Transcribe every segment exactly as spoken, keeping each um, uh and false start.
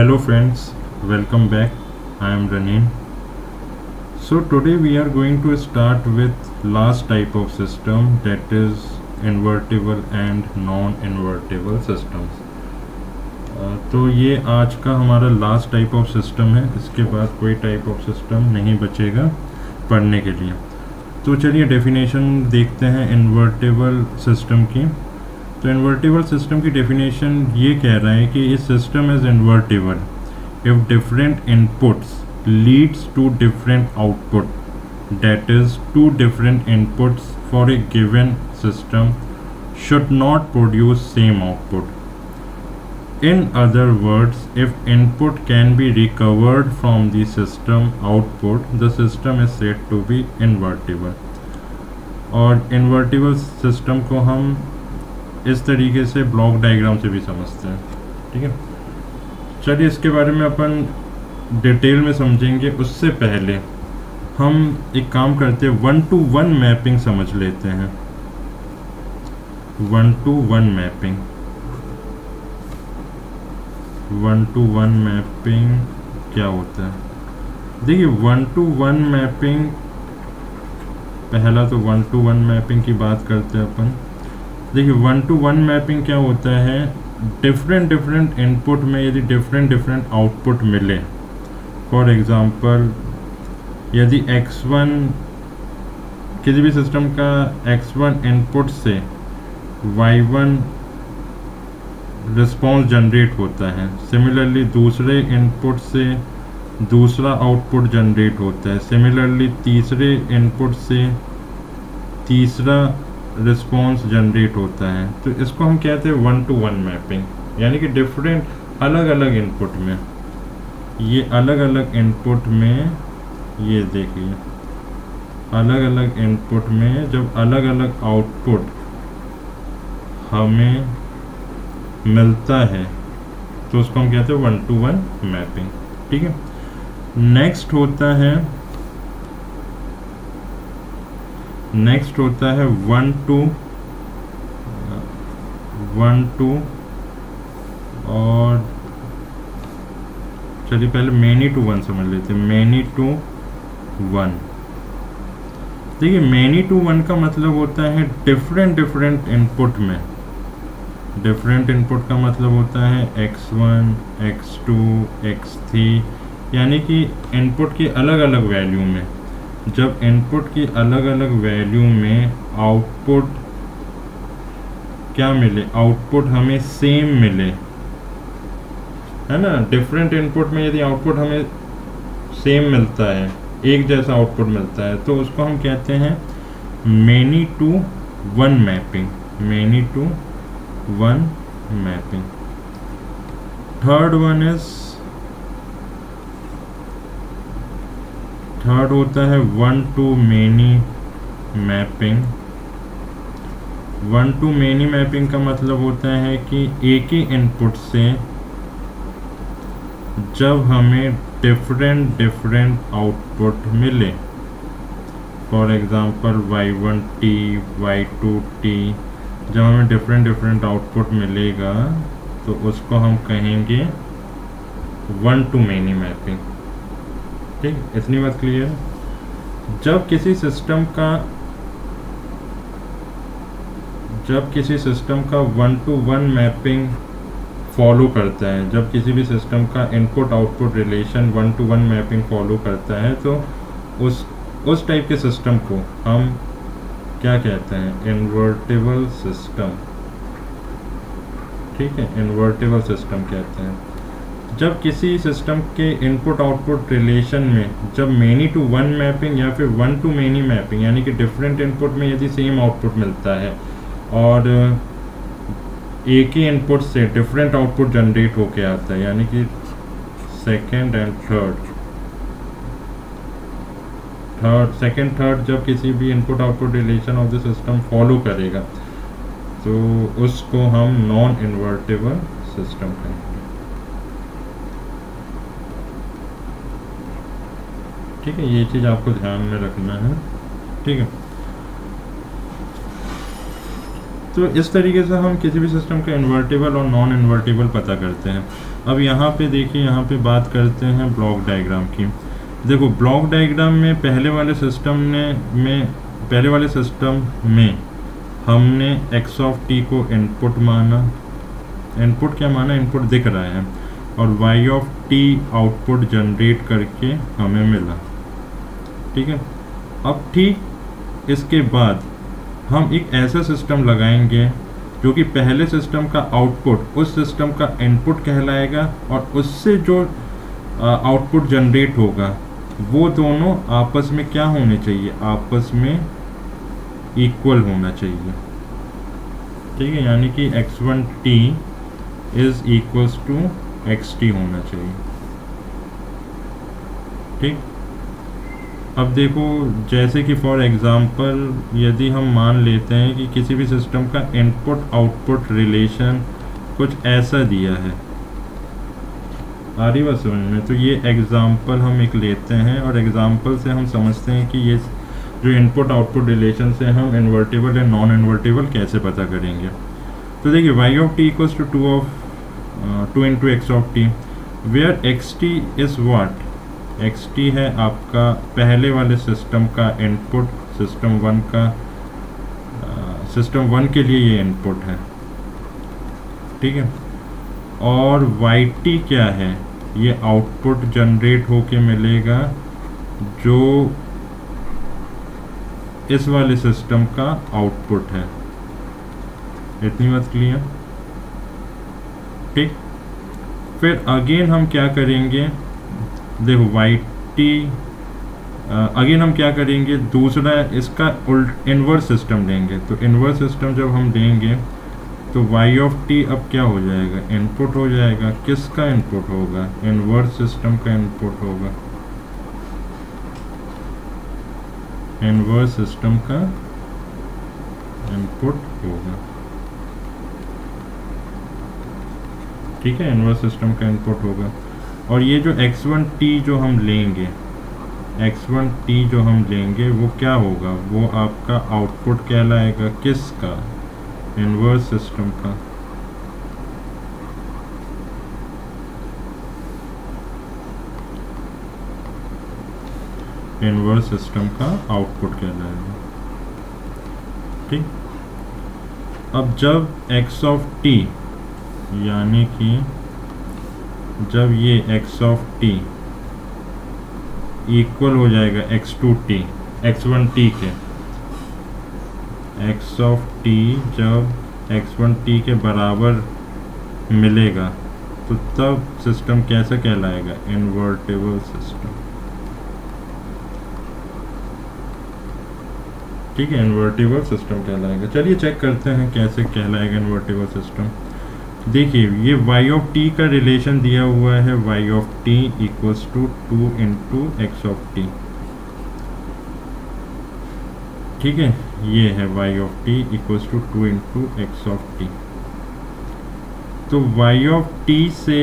Hello friends, welcome back. I am Ranin. So today we are going to start with last type of system, that is invertible and non-invertible systems. uh, तो ये आज का हमारा last type of system है. इसके बाद कोई type of system नहीं बचेगा पढ़ने के लिए. तो चलिए डेफिनेशन देखते हैं इन्वर्टिबल सिस्टम की. तो इन्वर्टिबल सिस्टम की डेफिनेशन ये कह रहा है कि इस system is invertible if different inputs leads to different output, that is two different inputs for a given system should not produce same output. In other words, if input can be recovered from the system output, the system is said to be invertible. और invertible system को हम इस तरीके से block diagram से भी समझते हैं. ठीक है, चलिए इसके बारे में अपन डिटेल में समझेंगे. उससे पहले हम एक काम करते हैं, वन टू वन मैपिंग समझ लेते हैं. One to one mapping one to one mapping क्या होता है? देखिए वन टू वन मैपिंग, पहला तो वन टू वन मैपिंग की बात करते हैं अपन. देखिए वन टू वन मैपिंग क्या होता है? डिफरेंट डिफरेंट इनपुट में यदि डिफरेंट डिफरेंट आउटपुट मिले, फॉर एग्जांपल यदि एक्स वन किसी भी सिस्टम का एक्स वन इनपुट से वाई वन रिस्पॉन्स जनरेट होता है, सिमिलरली दूसरे इनपुट से दूसरा आउटपुट जनरेट होता है, सिमिलरली तीसरे इनपुट से तीसरा रिस्पॉन्स जनरेट होता है, तो इसको हम कहते हैं वन टू वन मैपिंग. यानी कि डिफरेंट अलग अलग इनपुट में, ये अलग अलग इनपुट में, ये देखिए अलग अलग इनपुट में जब अलग अलग आउटपुट हमें मिलता है तो उसको हम कहते हैं वन टू वन मैपिंग. ठीक है, नेक्स्ट होता है नेक्स्ट होता है वन टू वन टू और चलिए पहले मैनी टू वन समझ लेते हैं. मैनी टू वन, देखिए मैनी टू वन का मतलब होता है डिफरेंट डिफरेंट इनपुट में. डिफरेंट इनपुट का मतलब होता है x one, x two, X three, यानी कि इनपुट की अलग अलग वैल्यू में, जब इनपुट की अलग अलग वैल्यू में आउटपुट क्या मिले, आउटपुट हमें सेम मिले, है ना. डिफरेंट इनपुट में यदि आउटपुट हमें सेम मिलता है, एक जैसा आउटपुट मिलता है, तो उसको हम कहते हैं many to one mapping. Many to one mapping. Third one is third होता है one to many mapping. One to many mapping का मतलब होता है कि एक ही इनपुट से जब हमें डिफरेंट डिफरेंट आउटपुट मिले, for example Y one T, Y two T, जब हमें डिफरेंट डिफरेंट आउटपुट मिलेगा तो उसको हम कहेंगे वन टू मैनी मैपिंग. ठीक, इतनी बात क्लियर है. जब किसी सिस्टम का जब किसी सिस्टम का one to one mapping follow करता है, जब किसी भी सिस्टम का input output relation one to one mapping follow करता है, तो उस उस टाइप के सिस्टम को हम क्या कहते हैं? Invertible system. ठीक है, इन्वर्टिबल सिस्टम कहते हैं. जब किसी सिस्टम के इनपुट आउटपुट रिलेशन में जब मैनी टू वन मैपिंग या फिर वन टू मैनी मैपिंग, यानी कि डिफरेंट इनपुट में यदि सेम आउटपुट मिलता है और एक ही इनपुट से डिफरेंट आउटपुट जनरेट होके आता है, यानी कि second and third third second third जब किसी भी input output relation of the system follow करेगा, तो उसको हम नॉन इन्वर्टिबल सिस्टम कहेंगे. ठीक है, ये चीज़ आपको ध्यान में रखना है. ठीक है, तो इस तरीके से हम किसी भी सिस्टम का इन्वर्टिबल और नॉन इन्वर्टिबल पता करते हैं। अब यहाँ पे देखिए, यहाँ पे बात करते हैं ब्लॉक डायग्राम की। देखो ब्लॉक डायग्राम में पहले वाले सिस्टम ने में पहले वाले सिस्टम में हमने एक्स ऑफ टी को इनपुट माना। इनपुट क्या माना? इनपुट दिख रहा है। और Y of T output generate करके हमें मिला। ठीक है। अब ठीक इसके बाद हम एक ऐसा सिस्टम लगाएंगे जो कि पहले सिस्टम का आउटपुट उस सिस्टम का इनपुट कहलाएगा, और उससे जो आउटपुट जनरेट होगा वो दोनों आपस में क्या होने चाहिए? आपस में इक्वल होना चाहिए। ठीक है, यानी कि x one t is equals to x t होना चाहिए। ठीक। अब देखो, जैसे कि फॉर एग्जांपल यदि हम मान लेते हैं कि किसी भी सिस्टम का इनपुट आउटपुट रिलेशन कुछ ऐसा दिया है, आ रही बात समझ में? तो ये एग्जांपल हम एक लेते हैं, और एग्जांपल से हम समझते हैं कि ये जो इनपुट आउटपुट रिलेशन से हम इन्वर्टिबल या नॉन इन्वर्टिबल कैसे पता करेंगे। तो देखिए, y of t equals to two of two into x of t, where x t is what? X t है आपका पहले वाले सिस्टम का इनपुट, सिस्टम वन का सिस्टम वन के लिए ये इनपुट है। ठीक है। और वाई टी क्या है? ये आउटपुट जनरेट होके मिलेगा जो इस वाले सिस्टम का आउटपुट है। इतनी बात क्लियर? ठीक। फिर अगेन हम क्या करेंगे? देखो वाई टी अगेन हम क्या करेंगे? दूसरा इसका उल्ट इन्वर्स सिस्टम लेंगे। तो इन्वर्स सिस्टम जब हम लेंगे तो वाई ऑफ टी अब क्या हो जाएगा? इनपुट हो जाएगा। किसका इनपुट होगा? इन्वर्स सिस्टम का इनपुट होगा। इन्वर्स सिस्टम का इनपुट होगा। ठीक है, इन्वर्स सिस्टम का इनपुट होगा। और ये जो एक्स वन टी जो हम लेंगे, एक्स वन टी जो हम लेंगे वो क्या होगा? वो आपका आउटपुट कहलाएगा। किसका? इन्वर्स सिस्टम का। इन्वर्स सिस्टम का आउटपुट कहलाएगा। ठीक। अब जब x ऑफ t, यानी कि जब ये x ऑफ t इक्वल हो जाएगा x two t, x one t के, x ऑफ t जब एक्स वन टी के बराबर मिलेगा तो तब सिस्टम कैसा कहलाएगा? Invertible system. ठीक है, इन्वर्टिबल सिस्टम कहलाएगा। चलिए चेक करते हैं कैसे कहलाएगा इन्वर्टिबल सिस्टम। देखिए, ये y ऑफ t का रिलेशन दिया हुआ है, y of t equals to two into x of t. ठीक है, ये है y of t equals to two into x of t. तो y ऑफ t से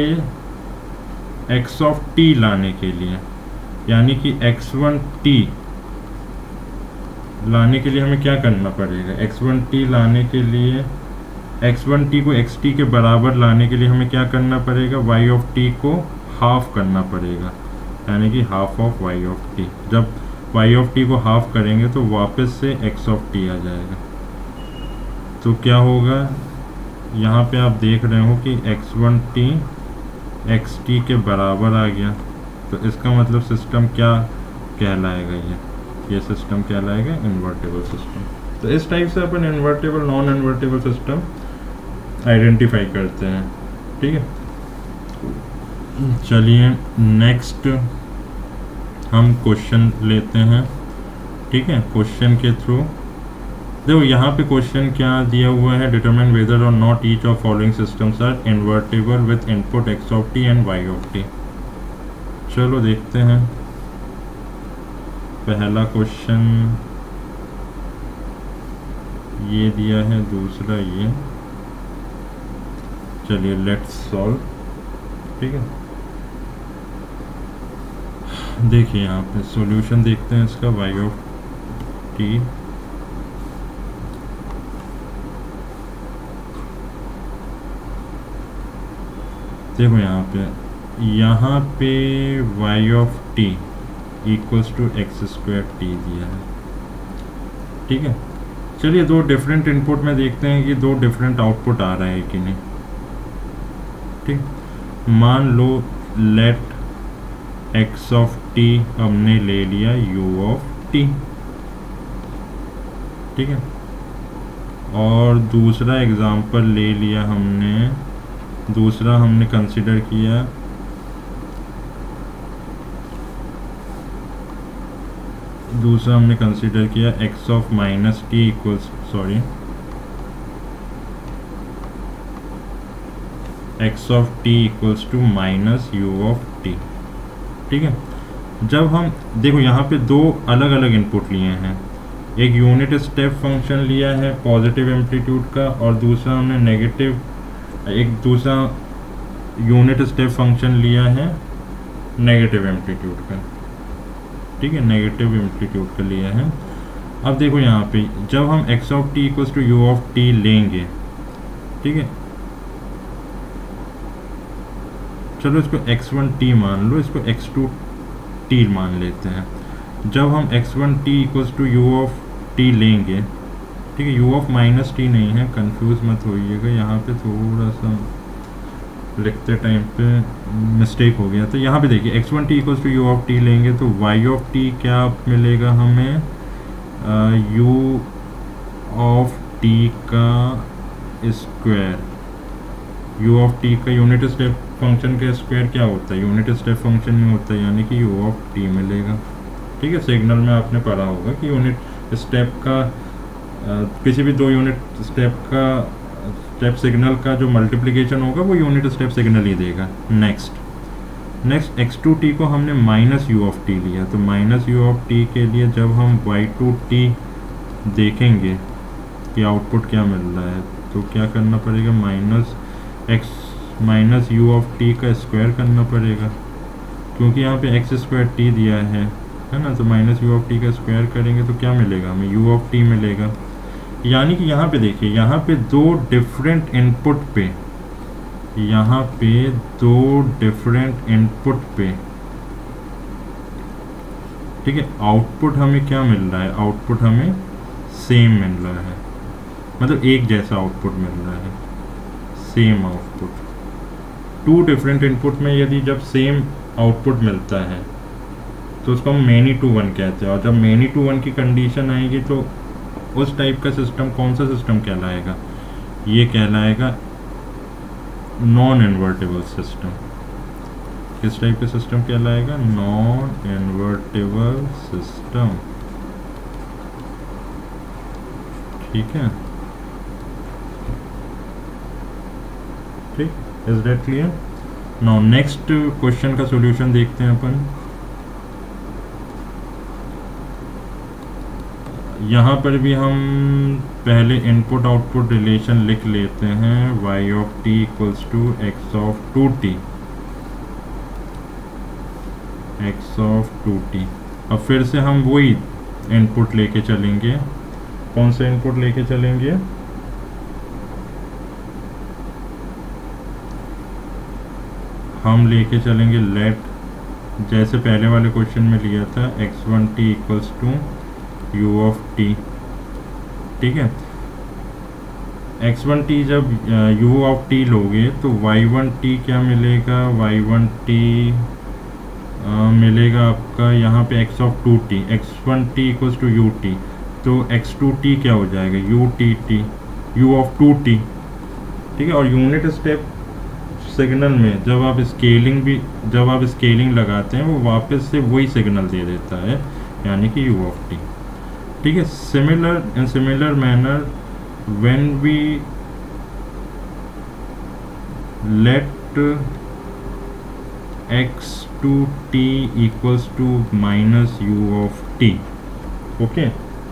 x ऑफ t लाने के लिए, यानी कि एक्स वन टी लाने के लिए हमें क्या करना पड़ेगा? एक्स वन टी लाने के लिए, एक्स वन टी को एक्स टी के बराबर लाने के लिए हमें क्या करना पड़ेगा? y ऑफ t को हाफ करना पड़ेगा, यानी कि half of y of t। जब y ऑफ t को हाफ करेंगे तो वापस से x ऑफ t आ जाएगा। तो क्या होगा? यहाँ पे आप देख रहे हो कि x one t x t के बराबर आ गया। तो इसका मतलब सिस्टम क्या कहलाएगा? ये ये सिस्टम कहलाएगा इन्वर्टिबल सिस्टम। तो इस टाइप से अपन invertible non invertible system identify करते हैं। ठीक है, चलिए नेक्स्ट हम क्वेश्चन लेते हैं। ठीक है, क्वेश्चन के थ्रू देखो यहाँ पे क्वेश्चन क्या दिया हुआ है? Determine whether or not each of following systems are invertible with input x of t and y of t. चलो देखते हैं पहला क्वेश्चन ये दिया है, दूसरा ये। चलिए लेट्स सॉल्व। ठीक है, देखिए यहाँ पे सॉल्यूशन देखते हैं इसका। y ऑफ t देखो यहाँ पे यहाँ पे y of t equals to x square t दिया है, ठीक है। चलिए दो डिफरेंट इनपुट में देखते हैं कि दो डिफरेंट आउटपुट आ रहा है कि नहीं, ठीक। मान लो लेट एक्स ऑफ टी हमने ले लिया u ऑफ टी, ठीक है। और दूसरा एग्जांपल ले लिया हमने, दूसरा हमने कंसिडर किया दूसरा हमने कंसिडर किया x of minus t equals sorry x of t equals to minus u of t, ठीक है। जब हम देखो यहाँ पे दो अलग अलग इनपुट लिए हैं, एक यूनिट स्टेप फंक्शन लिया है पॉजिटिव एम्पलीट्यूड का और दूसरा हमने नेगेटिव एक दूसरा यूनिट स्टेप फंक्शन लिया है नेगेटिव एम्पलीट्यूड का, ठीक है, नेगेटिव एम्पलीट्यूड का लिया है। अब देखो यहाँ पे जब हम x of t equals to u of t लेंगे, ठीक है, चलो इसको एक्स वन टी मान लो, इसको एक्स टू टी मान लेते हैं। जब हम x one t equals to u of t लेंगे, ठीक है, u ऑफ माइनस टी नहीं है, कंफ्यूज मत होइएगा, यहाँ पे थोड़ा सा लिखते टाइम पे मिस्टेक हो गया। तो यहाँ पे देखिए x one t equals to u of t लेंगे तो y ऑफ टी क्या मिलेगा हमें, u ऑफ टी का स्क्वायर, u ऑफ टी का यूनिट स्टेप फंक्शन का स्क्वायर क्या होता है, यूनिट स्टेप फंक्शन में होता है, यानी कि u ऑफ टी मिलेगा, ठीक है। सिग्नल में आपने पढ़ा होगा कि यूनिट स्टेप का आ, किसी भी दो यूनिट स्टेप का स्टेप सिग्नल का जो मल्टीप्लिकेशन होगा वो यूनिट स्टेप सिग्नल ही देगा। Next next x two t को हमने माइनस यू ऑफ टी लिया, तो माइनस यू ऑफ टी के लिए जब हम वाई टू टी देखेंगे कि आउटपुट क्या मिल रहा है, तो क्या करना पड़ेगा, minus x minus u of t का स्क्वायर करना पड़ेगा, क्योंकि यहाँ पे एक्स स्क्वायर टी दिया है है ना। तो माइनस यू ऑफ टी का स्क्वायर करेंगे तो क्या मिलेगा हमें, यू ऑफ टी मिलेगा। यानी कि यहाँ पे देखिए, यहाँ पे दो डिफरेंट इनपुट पे यहाँ पे दो डिफरेंट इनपुट पे ठीक है, आउटपुट हमें क्या मिल रहा है, आउटपुट हमें सेम मिल रहा है, मतलब एक जैसा आउटपुट मिल रहा है, same output. Two different input में यदि जब सेम आउटपुट मिलता है तो उसको हम मैनी टू वन कहते हैं, और जब मैनी टू वन की कंडीशन आएगी तो उस टाइप का सिस्टम कौन सा सिस्टम कहलाएगा, ये कहलाएगा नॉन इन्वर्टेबल सिस्टम। किस टाइप का सिस्टम कहलाएगा, नॉन इन्वर्टेबल सिस्टम, ठीक है, ठीक, is that clear. Now next question का सॉल्यूशन देखते हैं अपन। यहाँ पर भी हम पहले इनपुट आउटपुट रिलेशन लिख लेते हैं, y of t equals to x of two t, x of two t. अब फिर से हम वही इनपुट लेके चलेंगे, कौन सा इनपुट लेके चलेंगे, हम लेके चलेंगे लेट, जैसे पहले वाले क्वेश्चन में लिया था, x one t equals to u of t, ठीक है। एक्स वन टी जब यू ऑफ टी लोगे तो वाई वन टी क्या मिलेगा, वाई वन टी मिलेगा आपका यहाँ पे x of two t, x one t equals to u t, तो एक्स टू टी क्या हो जाएगा, u t t, u of two t, ठीक है। और यूनिट स्टेप सिग्नल में जब आप स्केलिंग भी जब आप स्केलिंग लगाते हैं वो वापस से वही सिग्नल दे देता है, यानी कि यू ऑफ टी, ठीक है। Similar in similar manner when we let x two t equals to minus u of t, okay,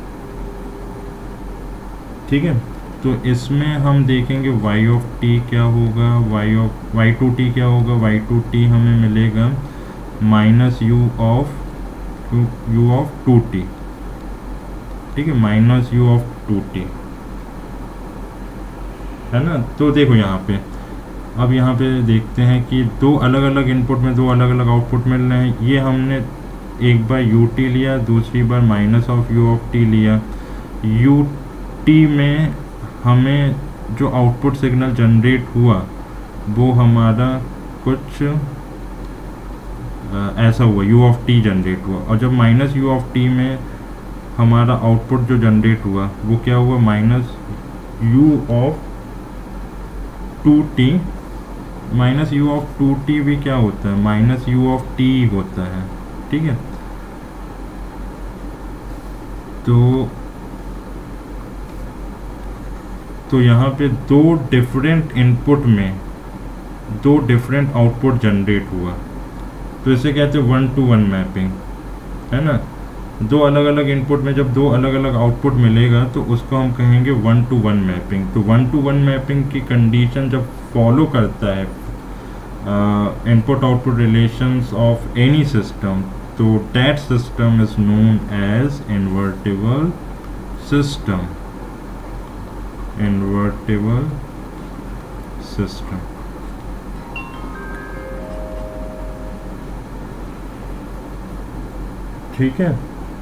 ठीक है। तो इसमें हम देखेंगे y ऑफ t क्या होगा, y of y two t क्या होगा, वाई टू टी हमें मिलेगा minus u of u of two t, ठीक है, minus u of two t, है ना। तो देखो यहाँ पे अब यहाँ पे देखते हैं कि दो अलग अलग इनपुट में दो अलग अलग आउटपुट मिल रहे हैं। ये हमने एक बार यू टी लिया, दूसरी बार minus of u of t लिया। यू टी में हमें जो आउटपुट सिग्नल जनरेट हुआ वो हमारा कुछ आ, ऐसा हुआ, यू ऑफ टी जनरेट हुआ। और जब माइनस यू ऑफ टी में हमारा आउटपुट जो जनरेट हुआ वो क्या हुआ, minus u of two t. Minus u of two t भी क्या होता है, माइनस यू ऑफ टी होता है, ठीक है। तो तो यहाँ पे दो डिफरेंट इनपुट में दो डिफरेंट आउटपुट जनरेट हुआ, तो इसे कहते हैं वन टू वन मैपिंग, है ना। दो अलग अलग इनपुट में जब दो अलग अलग आउटपुट मिलेगा तो उसको हम कहेंगे वन टू वन मैपिंग। तो वन टू वन मैपिंग की कंडीशन जब फॉलो करता है input output relations of any system, तो that system is known as invertible system. Invertible system, ठीक है।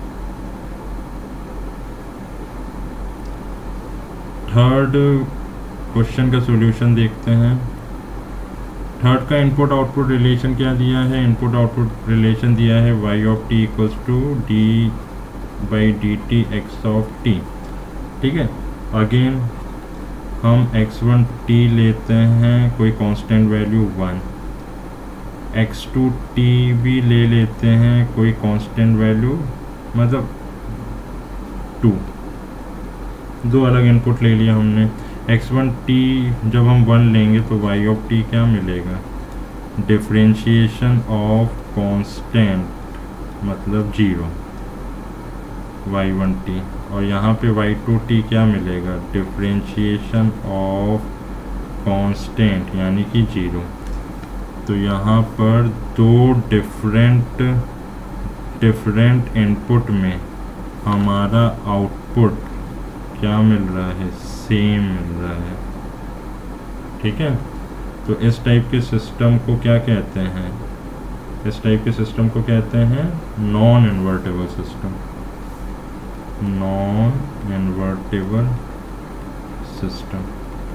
थर्ड क्वेश्चन का सॉल्यूशन देखते हैं। थर्ड का इनपुट आउटपुट रिलेशन क्या दिया है, इनपुट आउटपुट रिलेशन दिया है y of t equals to d by d t x of t, ठीक है। अगेन हम एक्स वन टी लेते हैं, कोई constant value one, x two t भी ले लेते हैं, कोई कांस्टेंट वैल्यू मतलब टू। दो अलग इनपुट ले लिया हमने। एक्स वन टी जब हम वन लेंगे तो y ऑफ टी क्या मिलेगा, डिफरेंशिएशन ऑफ कांस्टेंट मतलब जीरो, वाई वन टी। और यहाँ पे वाई टू टी क्या मिलेगा, डिफरेंशिएशन ऑफ कांस्टेंट यानी कि जीरो। तो यहाँ पर दो डिफरेंट डिफरेंट इनपुट में हमारा आउटपुट क्या मिल रहा है, सेम मिल रहा है, ठीक है। तो इस टाइप के सिस्टम को क्या कहते हैं, इस टाइप के सिस्टम को कहते हैं non invertible system. Non invertible system,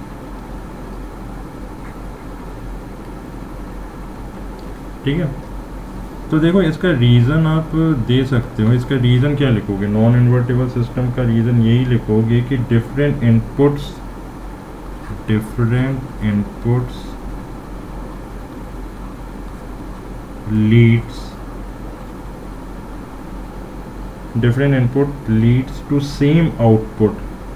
ठीक है। तो देखो इसका रीज़न आप दे सकते हो। इसका रीज़न क्या लिखोगे, नॉन इन्वर्टेबल सिस्टम का रीज़न यही लिखोगे कि different inputs different inputs leads different input leads to same output,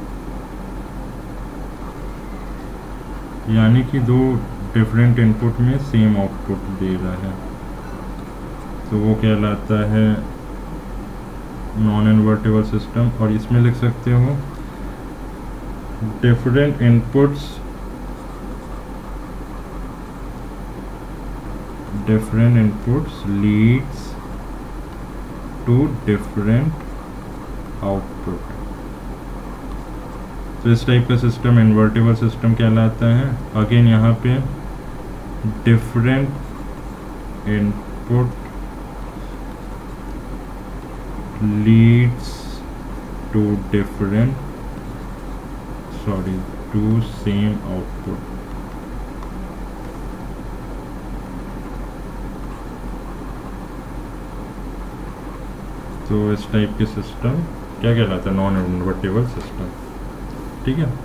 यानी कि दो डिफरेंट इनपुट में सेम आउटपुट दे रहा है, तो वो कहलाता है नॉन इन्वर्टेबल सिस्टम। और इसमें लिख सकते हो different inputs different inputs leads to different output. तो इस टाइप का सिस्टम इन्वर्टेबल सिस्टम कहलाता है। अगेन यहाँ पे different input leads to different sorry to same output। तो इस टाइप के सिस्टम क्या कहलाता है, नॉन इन्वर्टेबल सिस्टम, ठीक है।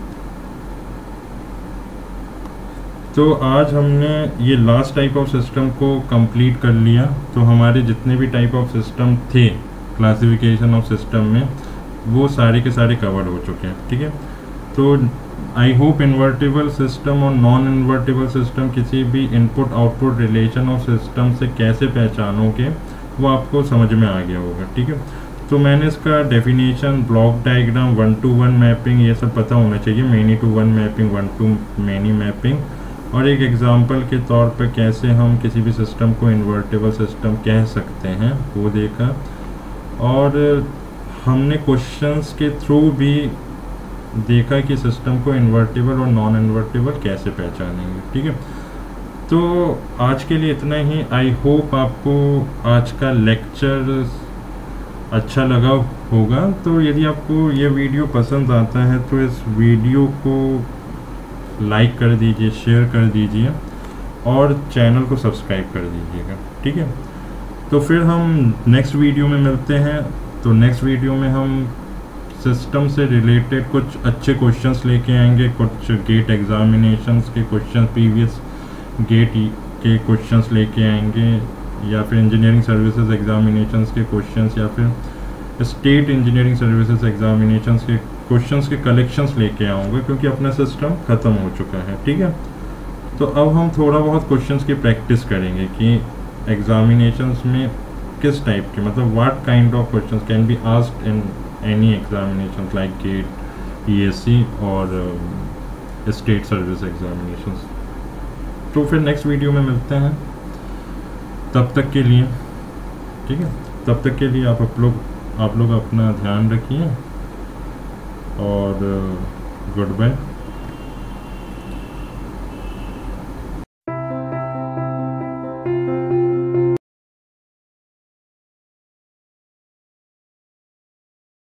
तो आज हमने ये लास्ट टाइप ऑफ सिस्टम को कंप्लीट कर लिया। तो हमारे जितने भी टाइप ऑफ सिस्टम थे क्लासिफिकेशन ऑफ सिस्टम में, वो सारे के सारे कवर हो चुके हैं, ठीक है। तो आई होप इन्वर्टेबल सिस्टम और नॉन इन्वर्टेबल सिस्टम किसी भी input output relation of system से कैसे पहचानोगे वो आपको समझ में आ गया होगा, ठीक है। तो मैंने इसका definition, block diagram, one to one mapping, ये सब पता होना चाहिए, many to one mapping, one to many mapping, और एक एग्जांपल के तौर पर कैसे हम किसी भी सिस्टम को इन्वर्टेबल सिस्टम कह सकते हैं वो देखा। और हमने क्वेश्चंस के थ्रू भी देखा कि सिस्टम को इन्वर्टेबल और नॉन इन्वर्टेबल कैसे पहचानेंगे, ठीक है। तो आज के लिए इतना ही। आई होप आपको आज का लेक्चर अच्छा लगा होगा। तो यदि आपको ये वीडियो पसंद आता है तो इस वीडियो को लाइक कर दीजिए, शेयर कर दीजिए और चैनल को सब्सक्राइब कर दीजिएगा, ठीक है। तो फिर हम नेक्स्ट वीडियो में मिलते हैं। तो नेक्स्ट वीडियो में हम सिस्टम से रिलेटेड कुछ अच्छे क्वेश्चंस लेके आएंगे, कुछ गेट एग्जामिनेशंस के क्वेश्चन, प्रीवियस गेट के क्वेश्चंस लेके आएंगे, या फिर इंजीनियरिंग सर्विसेज एग्जामिनेशंस के क्वेश्चंस, या फिर स्टेट इंजीनियरिंग सर्विसेज एग्जामिनेशंस के क्वेश्चंस के कलेक्शंस लेके आऊँगा, क्योंकि अपना सिस्टम ख़त्म हो चुका है, ठीक है। तो अब हम थोड़ा बहुत क्वेश्चंस की प्रैक्टिस करेंगे कि एग्जामिनेशंस में किस टाइप के, मतलब what kind of questions can be asked in any examinations like GATE, PSC और स्टेट सर्विस एग्जामिनेशंस। तो फिर नेक्स्ट वीडियो में मिलते हैं, तब तक के लिए, ठीक है। तब तक के लिए आप आप लोग आप लोग अपना ध्यान रखिए और गुड बाय।